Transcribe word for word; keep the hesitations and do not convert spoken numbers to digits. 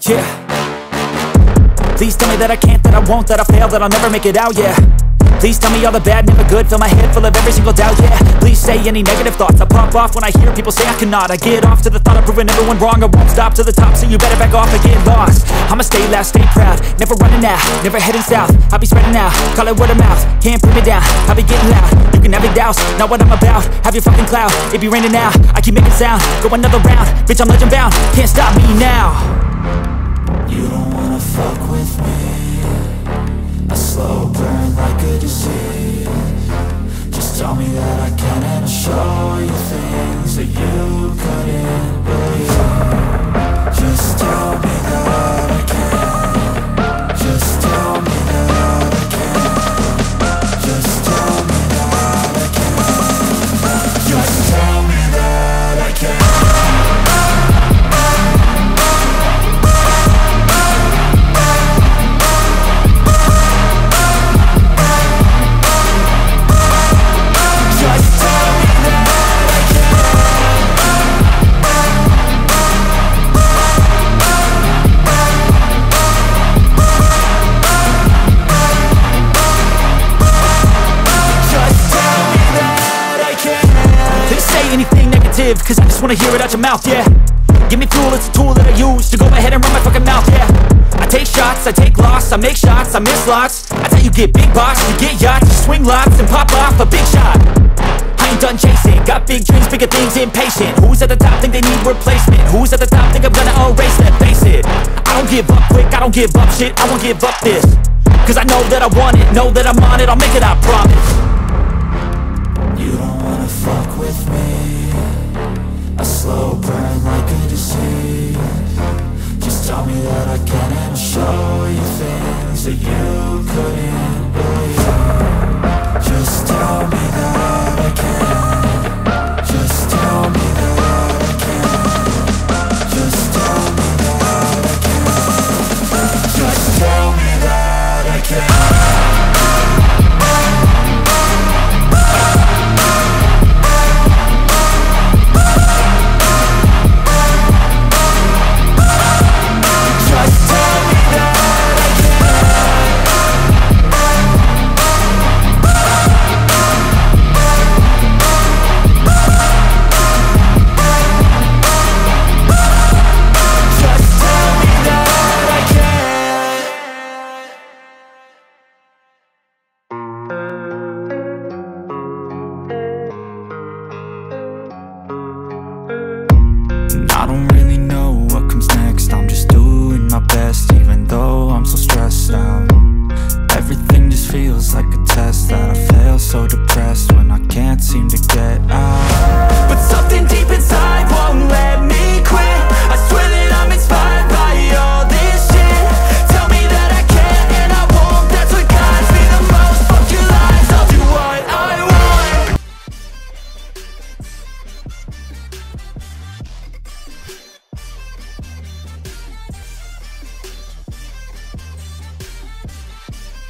Yeah. Please tell me that I can't, that I won't, that I fail, that I'll never make it out, yeah. Please tell me all the bad, never good, fill my head full of every single doubt, yeah. Please say any negative thoughts, I pop off when I hear people say I cannot. I get off to the thought of proving everyone wrong, I won't stop to the top, so you better back off and get lost. I'ma stay loud, stay proud, never running out, never heading south. I'll be spreading out, call it word of mouth, can't put me down, I'll be getting loud. You can have your doubts, not what I'm about, have your fucking clout. It be raining now, I keep making sound, go another round, bitch I'm legend bound, can't stop me now. You don't wanna fuck with me, a slow burn like a disease. Just tell me that I can and I'll show you things that you couldn't believe. Just tell me that I can. Just tell me that I can. Just tell me that I can. Just tell me that I can. Cause I just wanna hear it out your mouth, yeah. Give me fuel, it's a tool that I use to go ahead and run my fucking mouth, yeah. I take shots, I take loss, I make shots, I miss lots. That's how you get big box, you get yachts, you swing lots and pop off a big shot. I ain't done chasing, got big dreams, bigger things, impatient. Who's at the top think they need replacement? Who's at the top think I'm gonna erase them? Face it, I don't give up quick, I don't give up shit, I won't give up this. Cause I know that I want it, know that I'm on it, I'll make it, I promise. You don't wanna fuck with me, a slow burn like a disease. Just tell me that I can and I'll show you things that you couldn't believe. Just tell me that I can. Just tell me that I can. Just tell me that I can. Just tell me that I can. Feels like a test that I fail, so depressed.